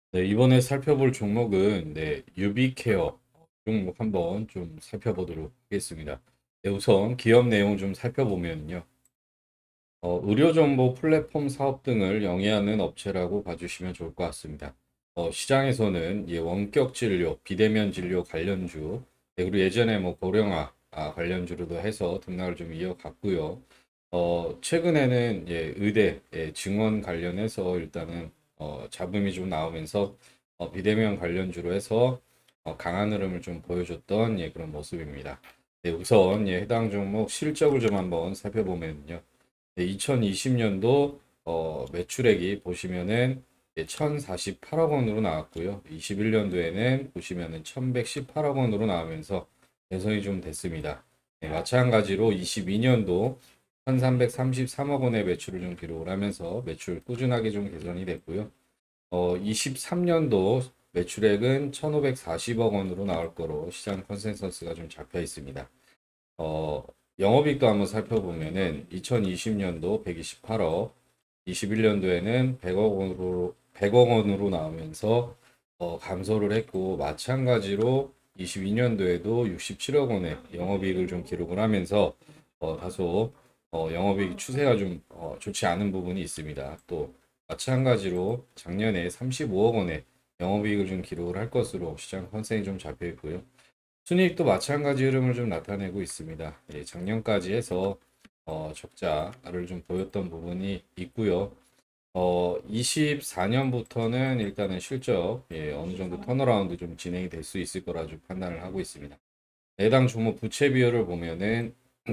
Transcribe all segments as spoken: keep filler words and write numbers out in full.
네, 이번에 살펴볼 종목은 네, 유비케어 종목 한번 좀 살펴보도록 하겠습니다. 네, 우선 기업 내용 좀 살펴보면요. 어, 의료정보 플랫폼 사업 등을 영위하는 업체라고 봐주시면 좋을 것 같습니다. 어, 시장에서는 예, 원격 진료, 비대면 진료 관련주, 네, 그리고 예전에 뭐 고령화 아, 관련주로도 해서 등락을 좀 이어갔고요. 어, 최근에는 예, 의대 예, 증원 관련해서 일단은 어, 잡음이 좀 나오면서 어, 비대면 관련주로 해서 어, 강한 흐름을 좀 보여줬던 예, 그런 모습입니다. 네, 우선 예, 해당 종목 실적을 좀 한번 살펴보면요. 네, 이천이십 년도 어, 매출액이 보시면은 예, 천사십팔억 원으로 나왔고요. 이십일 년도에는 보시면은 천백십팔억 원으로 나오면서 개선이 좀 됐습니다. 네, 마찬가지로 이십이 년도 천삼백삼십삼억 원의 매출을 좀 기록을 하면서 매출 꾸준하게 좀 개선이 됐고요. 어, 이십삼 년도 매출액은 천오백사십억 원으로 나올 거로 시장 컨센서스가 좀 잡혀 있습니다. 어, 영업이익도 한번 살펴보면은 이천이십 년도 백이십팔억, 이십일 년도에는 백억 원으로 백억 원으로 나오면서 어, 감소를 했고 마찬가지로 이십이 년도에도 육십칠억 원의 영업이익을 좀 기록을 하면서 어, 다소 어, 영업이익 추세가 좀 어, 좋지 않은 부분이 있습니다. 또 마찬가지로 작년에 삼십오억 원의 영업이익을 좀 기록을 할 것으로 시장 컨센이 좀 잡혀 있고요. 순이익도 마찬가지 흐름을 좀 나타내고 있습니다. 예, 작년까지 해서 어, 적자를 좀 보였던 부분이 있고요. 어, 이십사 년부터는 일단은 실적 예, 어느 정도 턴어라운드 좀 진행이 될 수 있을 거라 좀 판단을 하고 있습니다. 해당 종목 부채 비율을 보면은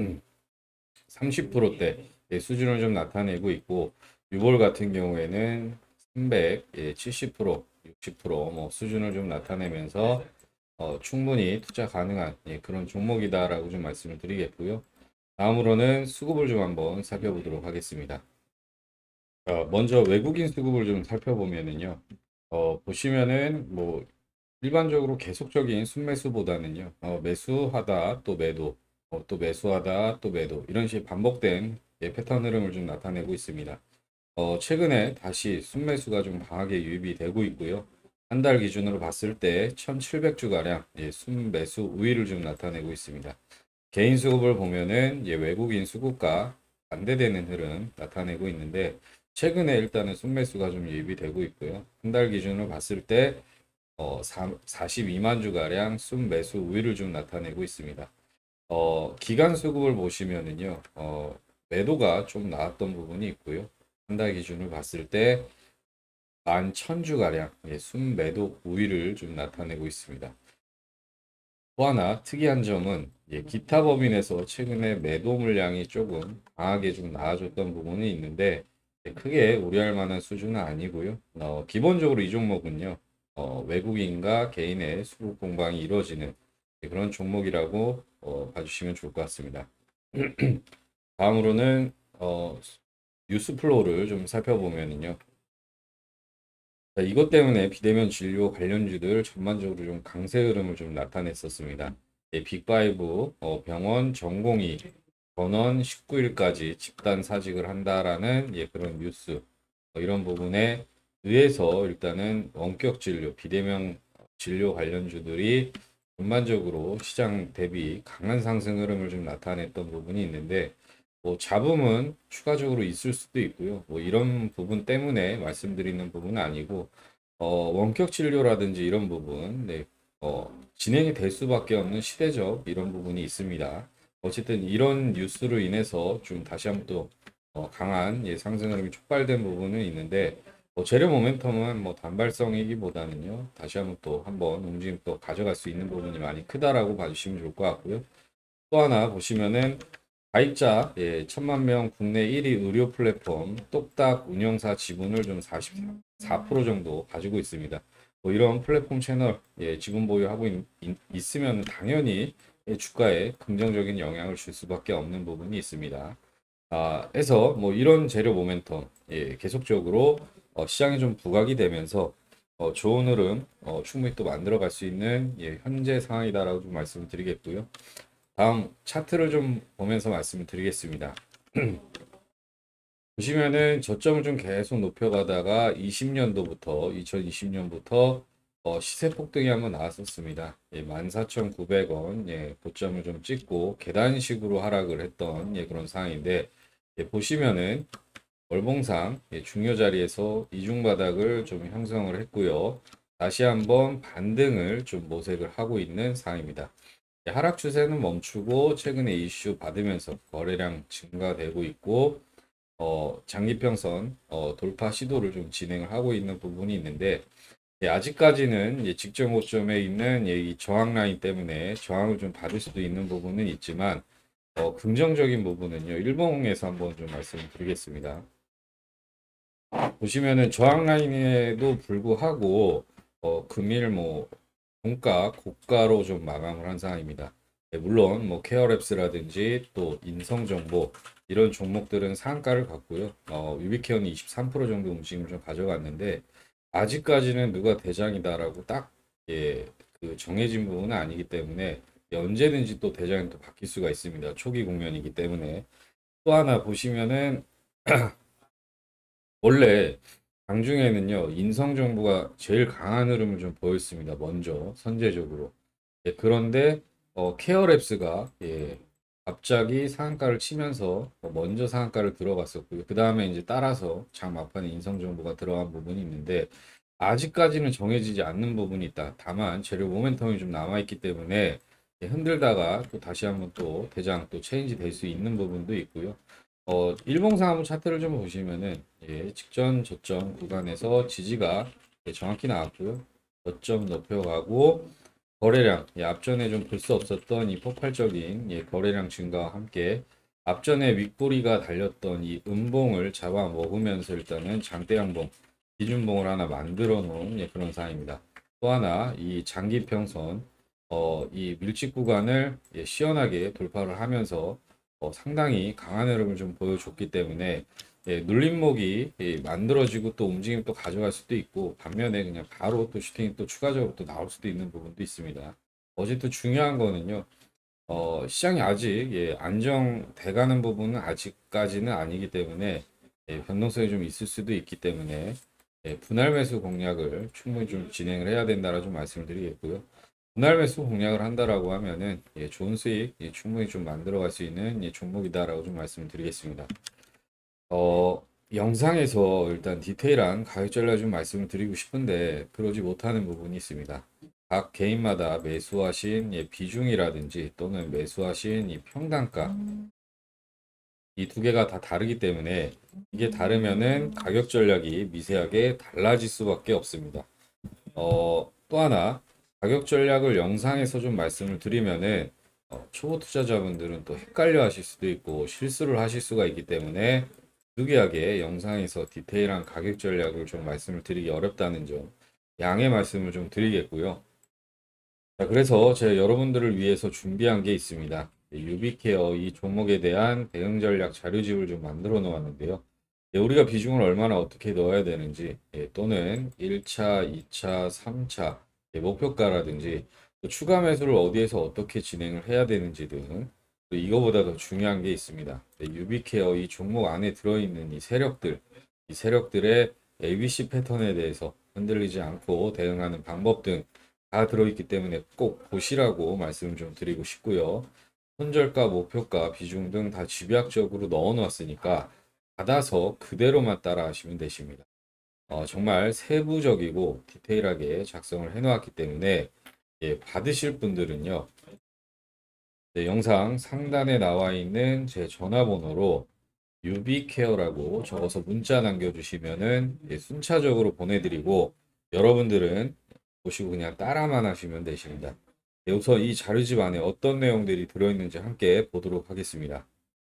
삼십 퍼센트대 예, 수준을 좀 나타내고 있고 유볼 같은 경우에는 삼백, 예, 칠십 퍼센트, 육십 퍼센트 뭐 수준을 좀 나타내면서 어, 충분히 투자 가능한 예, 그런 종목이다라고 좀 말씀을 드리겠고요. 다음으로는 수급을 좀 한번 살펴보도록 하겠습니다. 어, 먼저 외국인 수급을 좀 살펴보면은요. 어, 보시면은 뭐 일반적으로 계속적인 순매수보다는요. 어, 매수하다 또 매도, 어, 또 매수하다 또 매도 이런 식의 반복된 예, 패턴 흐름을 좀 나타내고 있습니다. 어, 최근에 다시 순매수가 좀 강하게 유입이 되고 있고요. 한 달 기준으로 봤을 때 천칠백 주가량 예, 순매수 우위를 좀 나타내고 있습니다. 개인 수급을 보면은 예, 외국인 수급과 반대되는 흐름 나타내고 있는데 최근에 일단은 순매수가 좀 유입이 되고 있고요. 한 달 기준으로 봤을 때 어, 사십이만 주가량 순매수 우위를 좀 나타내고 있습니다. 어, 기간 수급을 보시면은요, 어, 매도가 좀 나왔던 부분이 있고요. 한 달 기준으로 봤을 때 만 천 주가량 예, 순매도 우위를 좀 나타내고 있습니다. 또 하나 특이한 점은 예, 기타 법인에서 최근에 매도 물량이 조금 강하게 좀 나아졌던 부분이 있는데 예, 크게 우려할 만한 수준은 아니고요. 어, 기본적으로 이 종목은요, 어, 외국인과 개인의 수급 공방이 이루어지는 예, 그런 종목이라고 어, 봐주시면 좋을 것 같습니다. 다음으로는 어, 뉴스 플로우를 좀 살펴보면요. 자, 이것 때문에 비대면 진료 관련주들 전반적으로 좀 강세 흐름을 좀 나타냈었습니다. 예, 빅파이브, 어, 병원 전공의 전원 십구 일까지 집단 사직을 한다라는 예, 그런 뉴스 어, 이런 부분에 의해서 일단은 원격 진료, 비대면 진료 관련주들이 전반적으로 시장 대비 강한 상승 흐름을 좀 나타냈던 부분이 있는데 뭐 잡음은 추가적으로 있을 수도 있고요. 뭐 이런 부분 때문에 말씀드리는 부분은 아니고 어, 원격 진료라든지 이런 부분, 네, 어, 진행이 될 수밖에 없는 시대적 이런 부분이 있습니다. 어쨌든 이런 뉴스로 인해서 좀 다시 한번 또 어, 강한 예, 상승 흐름이 촉발된 부분은 있는데 어, 재료 모멘텀은 뭐 단발성이기보다는요 다시 한번 또 한번 움직임 또 가져갈 수 있는 부분이 많이 크다라고 봐주시면 좋을 것 같고요. 또 하나 보시면은 가입자 예, 천만 명 국내 일 위 의료 플랫폼 똑딱 운영사 지분을 좀 사십사 퍼센트 정도 가지고 있습니다. 뭐 이런 플랫폼 채널 예, 지분 보유하고 있, 으면 당연히 예, 주가에 긍정적인 영향을 줄 수밖에 없는 부분이 있습니다. 아, 해서 뭐 이런 재료 모멘텀 예, 계속적으로 어, 시장이 좀 부각이 되면서 어, 좋은 흐름 어, 충분히 또 만들어갈 수 있는 예, 현재 상황이다라고 좀 말씀을 드리겠고요. 다음 차트를 좀 보면서 말씀을 드리겠습니다. 보시면은 저점을 좀 계속 높여가다가 이십 년도부터 이천이십 년부터 어, 시세 폭등이 한번 나왔었습니다. 예, 만 사천구백 원 예, 고점을 좀 찍고 계단식으로 하락을 했던 예, 그런 상황인데 예, 보시면은 월봉상 예, 중요 자리에서 이중 바닥을 좀 형성을 했고요. 다시 한번 반등을 좀 모색을 하고 있는 상황입니다. 예, 하락 추세는 멈추고 최근에 이슈 받으면서 거래량 증가되고 있고 어, 장기평선 어, 돌파 시도를 좀 진행을 하고 있는 부분이 있는데 예, 아직까지는 예, 직전 고점에 있는 예, 이 저항 라인 때문에 저항을 좀 받을 수도 있는 부분은 있지만 어, 긍정적인 부분은요. 일봉에서 한번 좀 말씀을 드리겠습니다. 보시면은 저항 라인에도 불구하고 어, 금일 뭐 종가 고가로 좀 마감을 한 상황입니다. 네, 물론 뭐 케어랩스라든지 또 인성정보 이런 종목들은 상한가를 갖고요. 어, 유비케어는 이십삼 퍼센트 정도 움직임을 좀 가져갔는데 아직까지는 누가 대장이다라고 딱 예, 그 정해진 부분은 아니기 때문에 언제든지 또 대장이 또 바뀔 수가 있습니다. 초기 국면이기 때문에 또 하나 보시면은 원래 장중에는요, 인성정보가 제일 강한 흐름을 좀 보였습니다. 먼저, 선제적으로. 예, 그런데, 어, 케어랩스가, 예, 갑자기 상한가를 치면서 어, 먼저 상한가를 들어갔었고요. 그 다음에 이제 따라서 장 막판에 인성정보가 들어간 부분이 있는데, 아직까지는 정해지지 않는 부분이 있다. 다만, 재료 모멘텀이 좀 남아있기 때문에, 예, 흔들다가 또 다시 한번 또 대장 또 체인지 될 수 있는 부분도 있고요. 어, 일봉상하고 차트를 좀 보시면은 예, 직전 저점 구간에서 지지가 예, 정확히 나왔고요. 저점 높여가고 거래량 예, 앞전에 좀 볼 수 없었던 이 폭발적인 예, 거래량 증가와 함께 앞전에 윗꼬리가 달렸던 이 음봉을 잡아 먹으면서 일단은 장대 양봉 기준봉을 하나 만들어 놓은 예, 그런 상황입니다. 또 하나 이 장기 평선 어, 이 밀집 구간을 예, 시원하게 돌파를 하면서 어, 상당히 강한 흐름을 좀 보여줬기 때문에 예, 눌림목이 예, 만들어지고 또 움직임 또 가져갈 수도 있고 반면에 그냥 바로 또 슈팅이 또 추가적으로 또 나올 수도 있는 부분도 있습니다. 어쨌든 중요한 거는요. 어, 시장이 아직 예, 안정돼가는 부분은 아직까지는 아니기 때문에 예, 변동성이 좀 있을 수도 있기 때문에 예, 분할 매수 공략을 충분히 좀 진행을 해야 된다라 좀 말씀을 드리겠고요. 분할 매수 공략을 한다라고 하면은 예, 좋은 수익 예, 충분히 좀 만들어갈 수 있는 예, 종목이다라고 좀 말씀을 드리겠습니다. 어, 영상에서 일단 디테일한 가격 전략 좀 말씀을 드리고 싶은데 그러지 못하는 부분이 있습니다. 각 개인마다 매수하신 예, 비중이라든지 또는 매수하신 이 평단가 이 두 개가 다 다르기 때문에 이게 다르면은 가격 전략이 미세하게 달라질 수밖에 없습니다. 어, 또 하나 가격 전략을 영상에서 좀 말씀을 드리면은 어, 초보 투자자분들은 또 헷갈려 하실 수도 있고 실수를 하실 수가 있기 때문에 부득이하게 영상에서 디테일한 가격 전략을 좀 말씀을 드리기 어렵다는 점 양해 말씀을 좀 드리겠고요. 자, 그래서 제가 여러분들을 위해서 준비한 게 있습니다. 유비케어 이 종목에 대한 대응 전략 자료집을 좀 만들어 놓았는데요. 예, 우리가 비중을 얼마나 어떻게 넣어야 되는지 예, 또는 일 차, 이 차, 삼 차 예, 목표가라든지 또 추가 매수를 어디에서 어떻게 진행을 해야 되는지 등 이거보다 더 중요한 게 있습니다. 예, 유비케어 이 종목 안에 들어있는 이 세력들 이 세력들의 에이비씨 패턴에 대해서 흔들리지 않고 대응하는 방법 등 다 들어있기 때문에 꼭 보시라고 말씀을 좀 드리고 싶고요. 손절가, 목표가, 비중 등 다 집약적으로 넣어 놓았으니까 받아서 그대로만 따라 하시면 되십니다. 어, 정말 세부적이고 디테일하게 작성을 해 놓았기 때문에 예, 받으실 분들은요. 네, 영상 상단에 나와 있는 제 전화번호로 유비케어라고 적어서 문자 남겨주시면은 예, 순차적으로 보내드리고 여러분들은 보시고 그냥 따라만 하시면 되십니다. 네, 우선 이 자료집 안에 어떤 내용들이 들어있는지 함께 보도록 하겠습니다.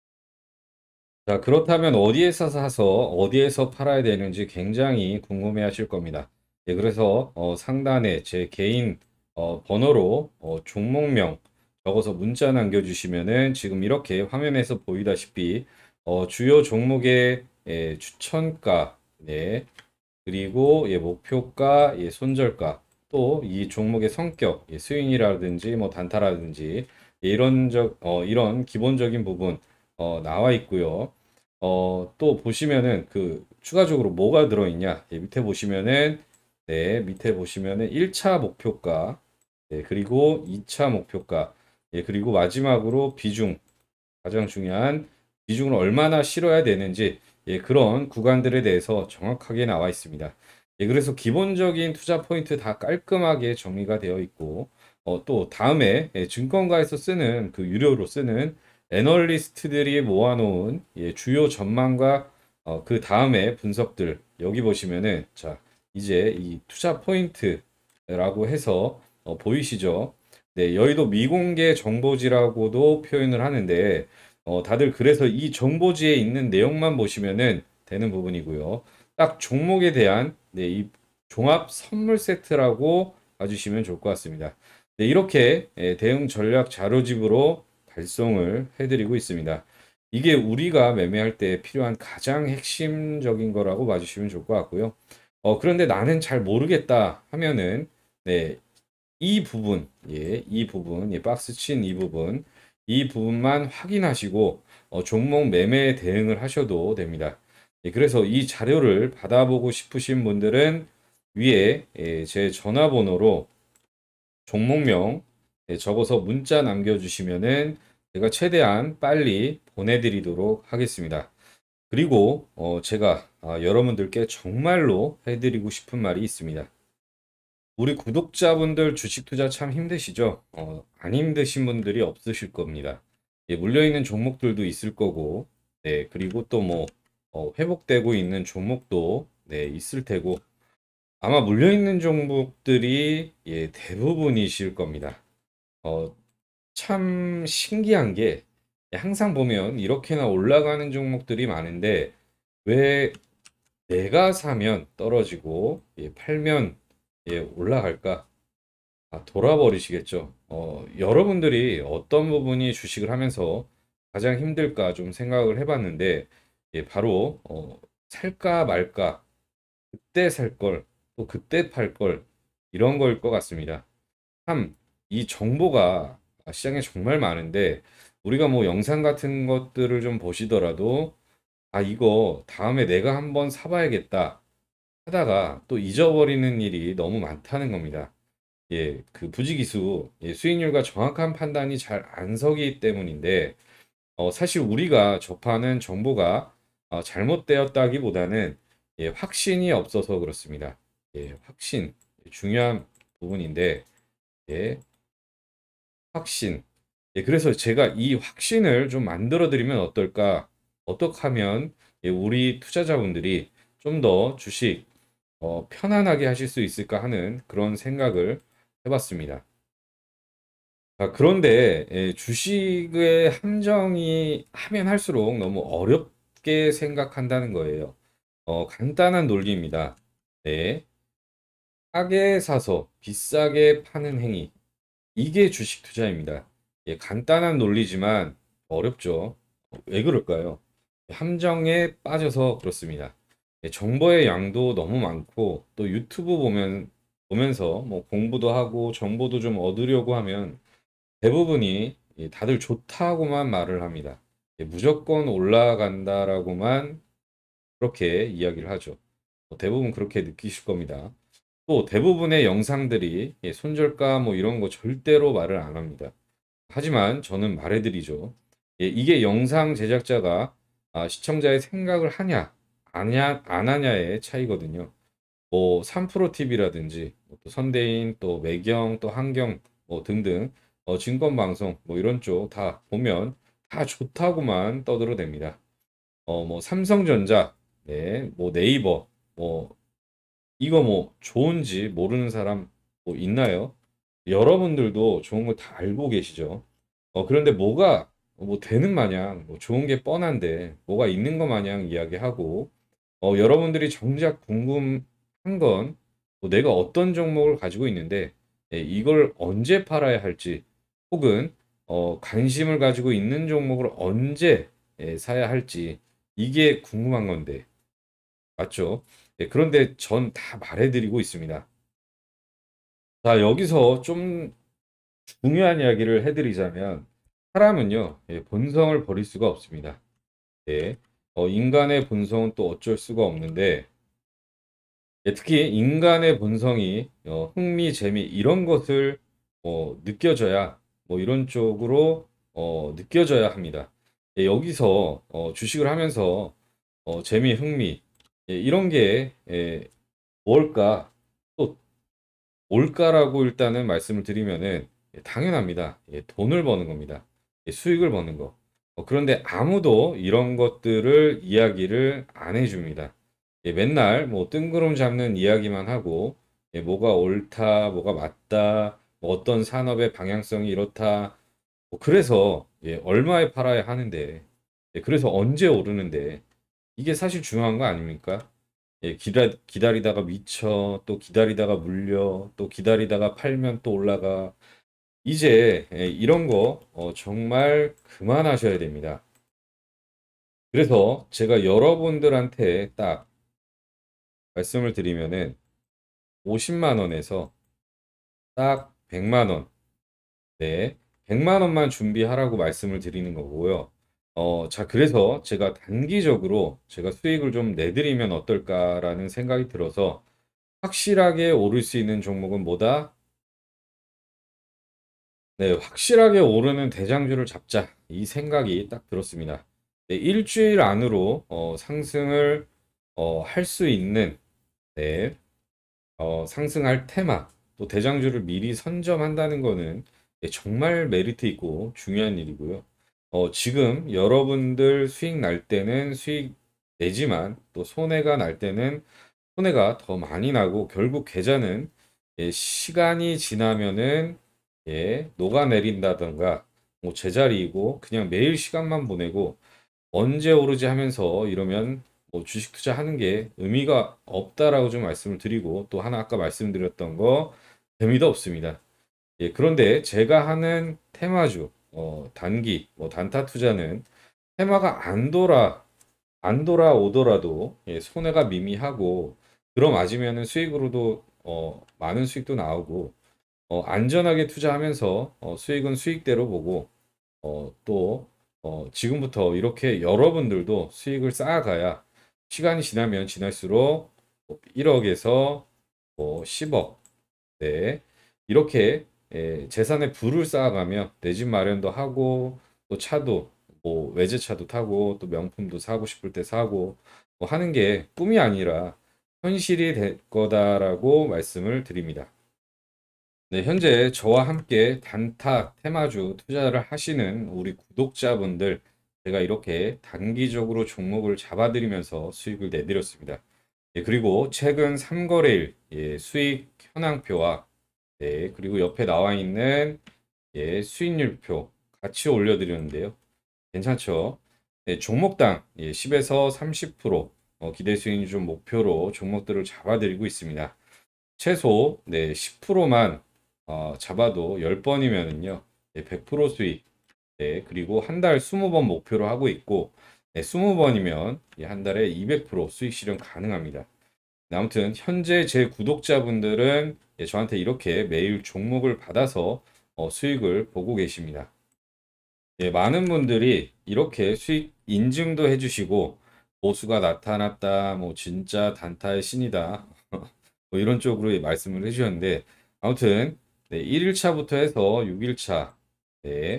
자, 그렇다면 어디에서 사서 어디에서 팔아야 되는지 굉장히 궁금해 하실 겁니다. 예, 그래서 어, 상단에 제 개인 어, 번호로 어, 종목명 적어서 문자 남겨주시면은 지금 이렇게 화면에서 보이다시피 어, 주요 종목의 예, 추천가, 네, 그리고 예, 목표가, 예, 손절가, 또 이 종목의 성격, 예, 스윙이라든지 뭐 단타라든지 예, 이런 적, 어, 이런 기본적인 부분 어, 나와 있고요. 어, 또 보시면은 그 추가적으로 뭐가 들어있냐? 예, 밑에 보시면은 네, 밑에 보시면은 일 차 목표가 네, 그리고 이 차 목표가 예, 그리고 마지막으로 비중 가장 중요한 비중을 얼마나 실어야 되는지 예, 그런 구간들에 대해서 정확하게 나와 있습니다. 예, 그래서 기본적인 투자 포인트 다 깔끔하게 정리가 되어 있고 어, 또 다음에 예, 증권가에서 쓰는 그 유료로 쓰는 애널리스트들이 모아놓은 예, 주요 전망과 어, 그 다음에 분석들 여기 보시면은 자 이제 이 투자 포인트라고 해서 어, 보이시죠? 네, 여의도 미공개 정보지라고도 표현을 하는데 어, 다들 그래서 이 정보지에 있는 내용만 보시면은 되는 부분이고요. 딱 종목에 대한 네, 이 종합 선물 세트라고 봐주시면 좋을 것 같습니다. 네, 이렇게 예, 대응 전략 자료집으로 발송을 해드리고 있습니다. 이게 우리가 매매할 때 필요한 가장 핵심적인 거라고 봐주시면 좋을 것 같고요. 어, 그런데 나는 잘 모르겠다 하면은 네, 이 부분, 예, 이 부분, 예, 박스 친 이 부분, 이 부분만 확인하시고 어, 종목 매매 대응을 하셔도 됩니다. 예, 그래서 이 자료를 받아보고 싶으신 분들은 위에 예, 제 전화번호로 종목명 예, 적어서 문자 남겨주시면은 제가 최대한 빨리 보내드리도록 하겠습니다. 그리고 어, 제가 아, 여러분들께 정말로 해드리고 싶은 말이 있습니다. 우리 구독자분들 주식 투자 참 힘드시죠? 어, 안 힘드신 분들이 없으실 겁니다. 예, 물려있는 종목들도 있을 거고, 네, 그리고 또 뭐, 어, 회복되고 있는 종목도, 네, 있을 테고, 아마 물려있는 종목들이, 예, 대부분이실 겁니다. 어, 참 신기한 게, 예, 항상 보면 이렇게나 올라가는 종목들이 많은데, 왜 내가 사면 떨어지고, 예, 팔면, 예, 올라갈까? 아, 돌아버리시겠죠. 어, 여러분들이 어떤 부분이 주식을 하면서 가장 힘들까 좀 생각을 해봤는데, 예, 바로, 어, 살까 말까, 그때 살 걸, 또 그때 팔 걸, 이런 거일 것 같습니다. 참, 이 정보가 시장에 정말 많은데, 우리가 뭐 영상 같은 것들을 좀 보시더라도, 아, 이거 다음에 내가 한번 사봐야겠다 하다가 또 잊어버리는 일이 너무 많다는 겁니다. 예, 그 부지기수, 예, 수익률과 정확한 판단이 잘 안 서기 때문인데, 어, 사실 우리가 접하는 정보가 어, 잘못되었다기보다는 예, 확신이 없어서 그렇습니다. 예, 확신, 중요한 부분인데, 예, 확신. 예, 그래서 제가 이 확신을 좀 만들어 드리면 어떨까? 어떻게 하면 예, 우리 투자자분들이 좀 더 주식 어, 편안하게 하실 수 있을까 하는 그런 생각을 해봤습니다. 아, 그런데 예, 주식의 함정이 하면 할수록 너무 어렵게 생각한다는 거예요. 어, 간단한 논리입니다. 네, 싸게 사서 비싸게 파는 행위. 이게 주식 투자입니다. 예, 간단한 논리지만 어렵죠. 어, 왜 그럴까요? 함정에 빠져서 그렇습니다. 예, 정보의 양도 너무 많고 또 유튜브 보면 보면서 뭐 공부도 하고 정보도 좀 얻으려고 하면 대부분이 이 다들 좋다고만 말을 합니다. 예, 무조건 올라간다라고만 그렇게 이야기를 하죠. 뭐 대부분 그렇게 느끼실 겁니다. 또 대부분의 영상들이 예, 손절가 뭐 이런 거 절대로 말을 안 합니다. 하지만 저는 말해드리죠. 예, 이게 영상 제작자가 아, 시청자의 생각을 하냐, 아냐, 안 하냐의 차이거든요. 뭐 삼프로티비라든지 또 선대인 또 매경 또 한경 뭐 등등 어, 증권방송 뭐 이런 쪽 다 보면 다 좋다고만 떠들어댑니다. 어 뭐 삼성전자 네 뭐 네이버 뭐 이거 뭐 좋은지 모르는 사람 뭐 있나요? 여러분들도 좋은 거 다 알고 계시죠? 어 그런데 뭐가 뭐 되는 마냥 뭐 좋은 게 뻔한데 뭐가 있는 것 마냥 이야기하고 어, 여러분들이 정작 궁금한 건 뭐 내가 어떤 종목을 가지고 있는데 예, 이걸 언제 팔아야 할지 혹은 어, 관심을 가지고 있는 종목을 언제 예, 사야 할지 이게 궁금한 건데 맞죠? 예, 그런데 전 다 말해드리고 있습니다. 자, 여기서 좀 중요한 이야기를 해드리자면 사람은요 예, 본성을 버릴 수가 없습니다. 예. 어, 인간의 본성은 또 어쩔 수가 없는데, 예, 특히 인간의 본성이 어, 흥미, 재미 이런 것을 어, 느껴져야 뭐 이런 쪽으로 어, 느껴져야 합니다. 예, 여기서 어, 주식을 하면서 어, 재미, 흥미 예, 이런 게 예, 뭘까? 또 뭘까라고 일단은 말씀을 드리면은 예, 당연합니다. 예, 돈을 버는 겁니다. 예, 수익을 버는 거. 어, 그런데 아무도 이런 것들을 이야기를 안 해줍니다. 예, 맨날 뭐 뜬구름 잡는 이야기만 하고 예, 뭐가 옳다, 뭐가 맞다, 뭐 어떤 산업의 방향성이 이렇다. 뭐 그래서 예, 얼마에 팔아야 하는데, 예, 그래서 언제 오르는데 이게 사실 중요한 거 아닙니까? 예, 기다, 기다리다가 미쳐, 또 기다리다가 물려, 또 기다리다가 팔면 또 올라가. 이제 예, 이런 거 어, 정말 그만하셔야 됩니다. 그래서 제가 여러분들한테 딱 말씀을 드리면은 오십만 원에서 딱 백만 원, 네, 백만 원만 준비하라고 말씀을 드리는 거고요. 어, 자, 그래서 제가 단기적으로 제가 수익을 좀 내드리면 어떨까라는 생각이 들어서 확실하게 오를 수 있는 종목은 뭐다? 네, 확실하게 오르는 대장주를 잡자. 이 생각이 딱 들었습니다. 네, 일주일 안으로 어, 상승을 어, 할 수 있는 네, 어, 상승할 테마, 또 대장주를 미리 선점한다는 거는 네, 정말 메리트 있고 중요한 일이고요. 어, 지금 여러분들 수익 날 때는 수익 내지만 또 손해가 날 때는 손해가 더 많이 나고 결국 계좌는 예, 시간이 지나면은 예, 녹아내린다던가 뭐 제자리이고 그냥 매일 시간만 보내고 언제 오르지 하면서 이러면 뭐 주식 투자하는 게 의미가 없다라고 좀 말씀을 드리고 또 하나 아까 말씀드렸던 거 재미도 없습니다. 예, 그런데 제가 하는 테마주 어, 단기 뭐 단타 투자는 테마가 안 돌아 안 돌아오더라도 예, 손해가 미미하고 들어맞으면 수익으로도 어, 많은 수익도 나오고 어, 안전하게 투자하면서 어, 수익은 수익대로 보고 어, 또 어, 지금부터 이렇게 여러분들도 수익을 쌓아가야 시간이 지나면 지날수록 일억에서 뭐 십억 네, 이렇게 예, 재산의 부를 쌓아가며 내 집 마련도 하고 또 차도 뭐 외제차도 타고 또 명품도 사고 싶을 때 사고 뭐 하는 게 꿈이 아니라 현실이 될 거다라고 말씀을 드립니다. 네, 현재 저와 함께 단타 테마주 투자를 하시는 우리 구독자분들 제가 이렇게 단기적으로 종목을 잡아드리면서 수익을 내드렸습니다. 예, 그리고 최근 삼 거래일 예, 수익 현황표와 네, 그리고 옆에 나와 있는 예, 수익률표 같이 올려드렸는데요. 괜찮죠? 네, 종목당 예, 십에서 삼십 퍼센트 어, 기대 수익률 좀 목표로 종목들을 잡아드리고 있습니다. 최소 네, 십 퍼센트만 어, 잡아도 열 번이면은요. 네, 백 퍼센트 수익. 네, 그리고 한 달 이십 번 목표로 하고 있고 네, 이십 번이면 한 달에 이백 퍼센트 수익 실현 가능합니다. 네, 아무튼 현재 제 구독자분들은 예, 저한테 이렇게 매일 종목을 받아서 어, 수익을 보고 계십니다. 예, 많은 분들이 이렇게 수익 인증도 해주시고 보수가 나타났다, 뭐 진짜 단타의 신이다, 뭐 이런 쪽으로 말씀을 해주셨는데 아무튼 네, 일 일차부터 해서 육 일차 네,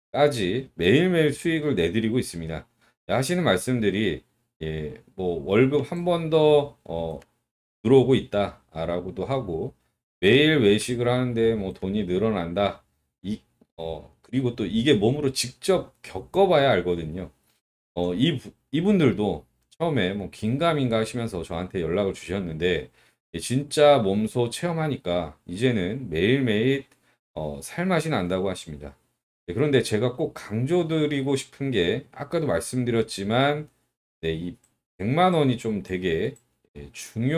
까지 매일매일 수익을 내드리고 있습니다. 네, 하시는 말씀들이 예, 뭐 월급 한 번 더 어, 들어오고 있다라고도 하고 매일 외식을 하는데 뭐 돈이 늘어난다. 이, 어, 그리고 또 이게 몸으로 직접 겪어봐야 알거든요. 어, 이, 부- 이분들도 처음에 뭐 긴가민가 하시면서 저한테 연락을 주셨는데 예, 진짜 몸소 체험하니까 이제는 매일매일 어, 살맛이 난다고 하십니다. 네, 그런데 제가 꼭 강조드리고 싶은 게 아까도 말씀드렸지만 네, 이 백만 원이 좀 되게 예,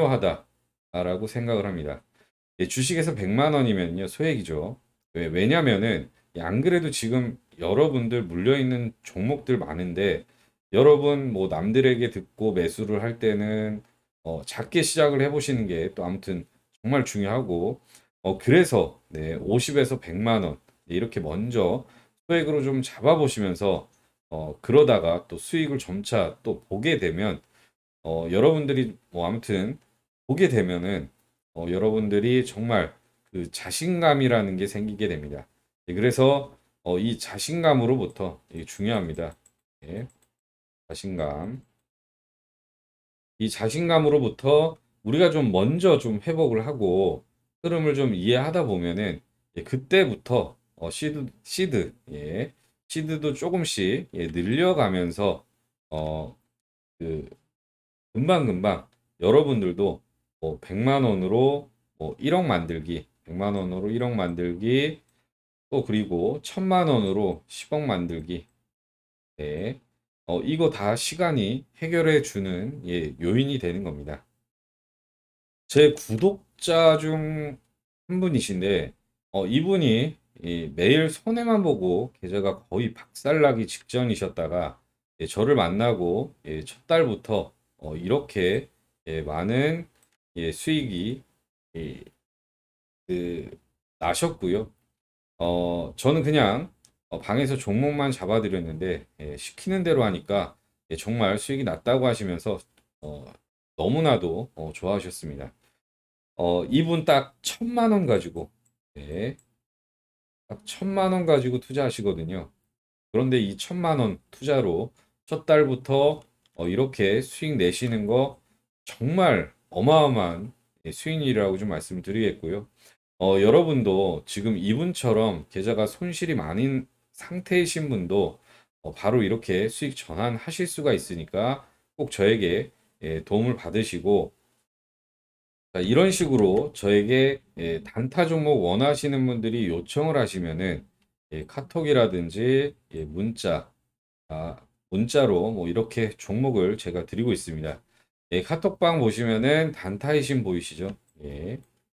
중요하다라고 생각을 합니다. 예, 주식에서 백만 원이면요 소액이죠. 왜, 왜냐면은 예, 안 그래도 지금 여러분들 물려있는 종목들 많은데 여러분 뭐 남들에게 듣고 매수를 할 때는 어, 작게 시작을 해보시는 게 또 아무튼 정말 중요하고 어, 그래서 네, 오십에서 백만 원 네, 이렇게 먼저 소액으로 좀 잡아보시면서 어, 그러다가 또 수익을 점차 또 보게 되면 어, 여러분들이 뭐 아무튼 보게 되면은 어, 여러분들이 정말 그 자신감이라는 게 생기게 됩니다. 예, 그래서 어, 이 자신감으로부터 이게 중요합니다. 예, 자신감. 이 자신감으로부터 우리가 좀 먼저 좀 회복을 하고 흐름을 좀 이해하다 보면은 예, 그때부터 어, 시드, 시드, 예, 시드도 조금씩 예, 늘려가면서 어, 그 금방금방 여러분들도 뭐 백만 원으로 뭐 일억 만들기, 백만 원으로 일억 만들기, 또 그리고 천만 원으로 십억 만들기, 네. 어, 이거 다 시간이 해결해 주는 예, 요인이 되는 겁니다. 제 구독자 중 한 분이신데, 어, 이분이 이 매일 손해만 보고 계좌가 거의 박살나기 직전이셨다가 예, 저를 만나고 예, 첫 달부터 어, 이렇게 예, 많은 예, 수익이 예, 그, 나셨고요. 어, 저는 그냥 어, 방에서 종목만 잡아드렸는데 예, 시키는 대로 하니까 예, 정말 수익이 났다고 하시면서 어, 너무나도 어, 좋아하셨습니다. 어, 이분 딱 천만 원 가지고, 네, 딱 천만 원 가지고 투자하시거든요. 그런데 이 천만 원 투자로 첫 달부터 어, 이렇게 수익 내시는 거 정말 어마어마한 예, 수익률이라고 좀 말씀을 드리겠고요. 어, 여러분도 지금 이분처럼 계좌가 손실이 많은 상태이신 분도 어, 바로 이렇게 수익 전환하실 수가 있으니까 꼭 저에게 예, 도움을 받으시고 자, 이런 식으로 저에게 예, 단타 종목 원하시는 분들이 요청을 하시면은 예, 카톡이라든지 예, 문자, 아, 문자로 뭐 이렇게 종목을 제가 드리고 있습니다. 예, 카톡방 보시면은 단타이신 보이시죠? 예.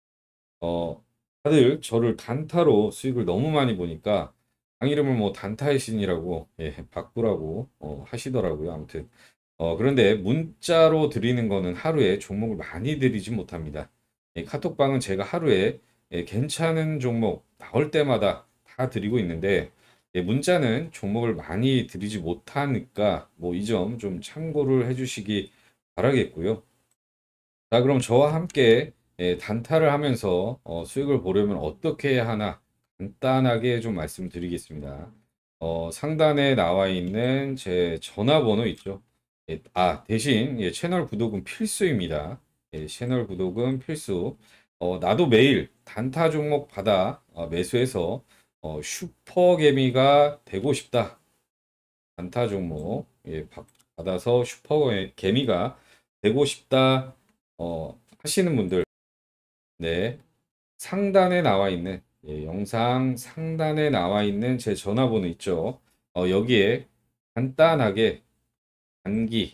어, 다들 저를 단타로 수익을 너무 많이 보니까 당 이름을 뭐 단타의 신이라고 예, 바꾸라고 어, 하시더라고요. 아무튼 어, 그런데 문자로 드리는 거는 하루에 종목을 많이 드리지 못합니다. 예, 카톡방은 제가 하루에 예, 괜찮은 종목 나올 때마다 다 드리고 있는데 예, 문자는 종목을 많이 드리지 못하니까 뭐 이 점 좀 참고를 해주시기 바라겠고요. 자, 그럼 저와 함께 예, 단타를 하면서 어, 수익을 보려면 어떻게 해야 하나 간단하게 좀 말씀드리겠습니다. 어, 상단에 나와 있는 제 전화번호 있죠? 예, 아, 대신 예, 채널 구독은 필수입니다. 예, 채널 구독은 필수. 어, 나도 매일 단타 종목 받아 어, 매수해서 어, 슈퍼개미가 되고 싶다. 단타 종목 예, 받- 받아서 슈퍼개미가 되고 싶다. 어, 하시는 분들, 네, 상단에 나와 있는, 예, 영상 상단에 나와 있는 제 전화번호 있죠. 어, 여기에 간단하게 단기,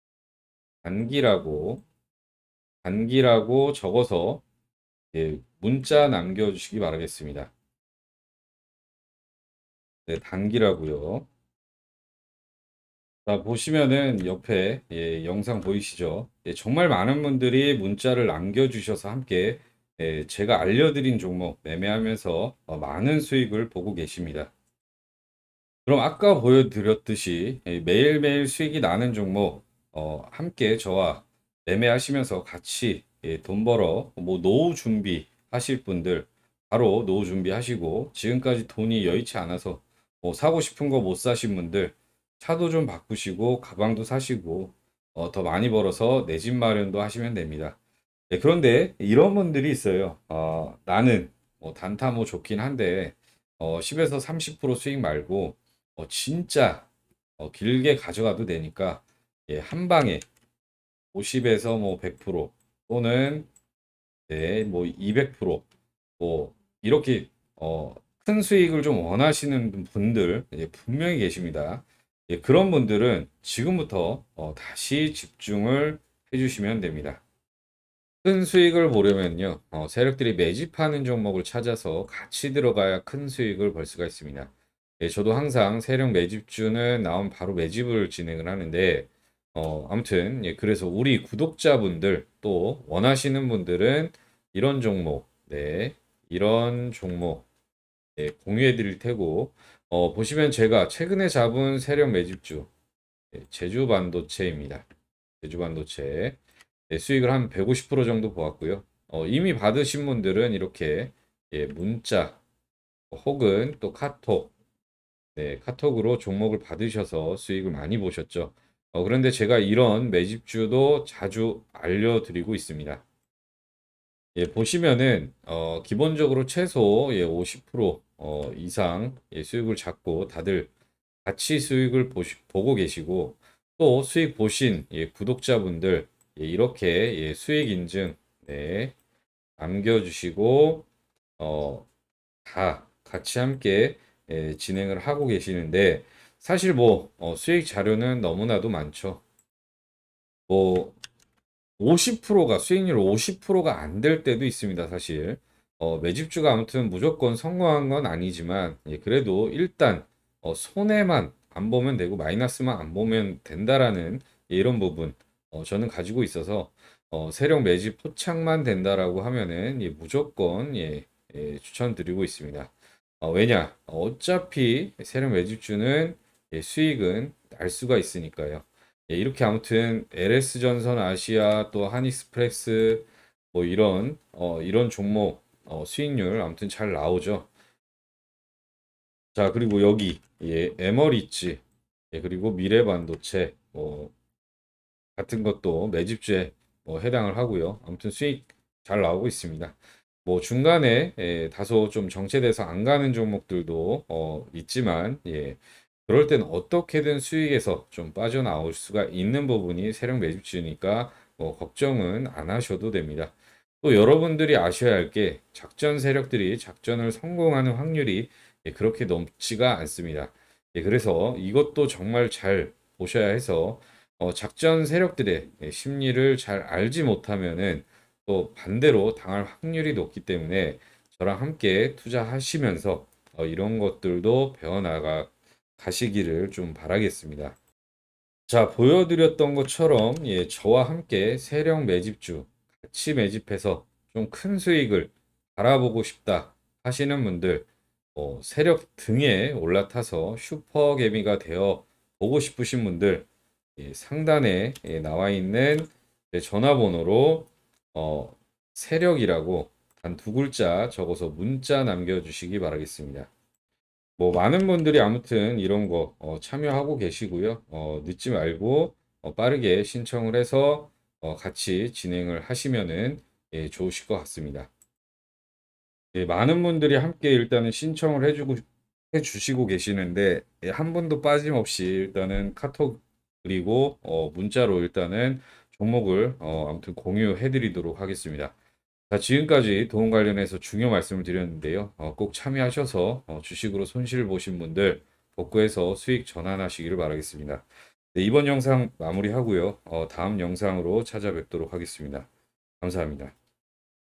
단기라고, 단기라고 적어서 예, 문자 남겨주시기 바라겠습니다. 네, 단기라고요. 자, 보시면은 옆에 예, 영상 보이시죠? 예, 정말 많은 분들이 문자를 남겨주셔서 함께 예, 제가 알려드린 종목 매매하면서 어, 많은 수익을 보고 계십니다. 그럼 아까 보여드렸듯이 예, 매일매일 수익이 나는 종목 어, 함께 저와 매매하시면서 같이 예, 돈 벌어 뭐 노후 준비 하실 분들 바로 노후 준비하시고 지금까지 돈이 여의치 않아서 뭐 사고 싶은 거 못 사신 분들 차도 좀 바꾸시고 가방도 사시고 어, 더 많이 벌어서 내 집 마련도 하시면 됩니다. 예, 그런데 이런 분들이 있어요. 어, 나는 뭐 단타 뭐 좋긴 한데 어, 십에서 삼십 퍼센트 수익 말고 어, 진짜 어, 길게 가져가도 되니까 예, 한 방에 오십에서 뭐 백 퍼센트 또는 네, 뭐 이백 퍼센트 뭐 이렇게 어, 큰 수익을 좀 원하시는 분들 예, 분명히 계십니다. 예, 그런 분들은 지금부터 어, 다시 집중을 해주시면 됩니다. 큰 수익을 보려면요, 어, 세력들이 매집하는 종목을 찾아서 같이 들어가야 큰 수익을 벌 수가 있습니다. 예, 저도 항상 세력 매집주는 나온 바로 매집을 진행을 하는데, 어, 아무튼, 예, 그래서 우리 구독자분들 또 원하시는 분들은 이런 종목, 네, 이런 종목, 예, 공유해 드릴 테고, 어, 보시면 제가 최근에 잡은 세력 매집주 예, 제주반도체입니다. 제주반도체 예, 수익을 한 백오십 퍼센트 정도 보았고요. 어, 이미 받으신 분들은 이렇게 예, 문자 혹은 또 카톡, 네, 카톡으로 종목을 받으셔서 수익을 많이 보셨죠. 어, 그런데 제가 이런 매집주도 자주 알려드리고 있습니다. 예, 보시면은 어, 기본적으로 최소 예, 오십 퍼센트 어, 이상 예, 수익을 잡고 다들 같이 수익을 보시, 보고 계시고 또 수익 보신 예, 구독자분들 예, 이렇게 예, 수익 인증 네, 남겨주시고 어, 다 같이 함께 예, 진행을 하고 계시는데 사실 뭐 어, 수익 자료는 너무나도 많죠. 뭐 오십 퍼센트가 수익률 오십 퍼센트가 안 될 때도 있습니다, 사실. 어, 매집주가 아무튼 무조건 성공한 건 아니지만 예, 그래도 일단 어, 손해만 안 보면 되고 마이너스만 안 보면 된다라는 예, 이런 부분 어, 저는 가지고 있어서 어, 세력 매집 포착만 된다라고 하면은 예, 무조건 예, 예, 추천드리고 있습니다. 어, 왜냐? 어차피 세력 매집주는 예, 수익은 날 수가 있으니까요. 예, 이렇게 아무튼 엘에스전선 아시아 또 한익스프레스 뭐 이런 어 이런 종목 어 수익률 아무튼 잘 나오죠. 자, 그리고 여기 예, 에머리츠 예, 그리고 미래반도체 뭐 같은 것도 매집주에 뭐 해당을 하고요. 아무튼 수익 잘 나오고 있습니다. 뭐 중간에 예, 다소 좀 정체돼서 안 가는 종목들도 어, 있지만 예, 그럴 땐 어떻게든 수익에서 좀 빠져나올 수가 있는 부분이 세력 매집주니까 뭐 걱정은 안 하셔도 됩니다. 또 여러분들이 아셔야 할 게 작전 세력들이 작전을 성공하는 확률이 예, 그렇게 높지가 않습니다. 예, 그래서 이것도 정말 잘 보셔야 해서 어, 작전 세력들의 예, 심리를 잘 알지 못하면은 또 반대로 당할 확률이 높기 때문에 저랑 함께 투자하시면서 어, 이런 것들도 배워나가 가시기를 좀 바라겠습니다. 자, 보여드렸던 것처럼 예, 저와 함께 세력 매집주 같이 매집해서 좀 큰 수익을 바라보고 싶다 하시는 분들 어, 세력 등에 올라타서 슈퍼개미가 되어 보고 싶으신 분들 예, 상단에 예, 나와 있는 제 전화번호로 어, 세력이라고 단 두 글자 적어서 문자 남겨주시기 바라겠습니다. 뭐 많은 분들이 아무튼 이런 거 어, 참여하고 계시고요. 어, 늦지 말고 어, 빠르게 신청을 해서 어, 같이 진행을 하시면은 예, 좋으실 것 같습니다. 예, 많은 분들이 함께 일단은 신청을 해주고 해주시고 계시는데 예, 한 분도 빠짐없이 일단은 카톡 그리고 어, 문자로 일단은 종목을 어, 아무튼 공유해드리도록 하겠습니다. 자, 지금까지 도움 관련해서 중요 말씀을 드렸는데요. 어, 꼭 참여하셔서 어, 주식으로 손실 보신 분들 복구해서 수익 전환하시기를 바라겠습니다. 네, 이번 영상 마무리하고요. 어, 다음 영상으로 찾아뵙도록 하겠습니다. 감사합니다.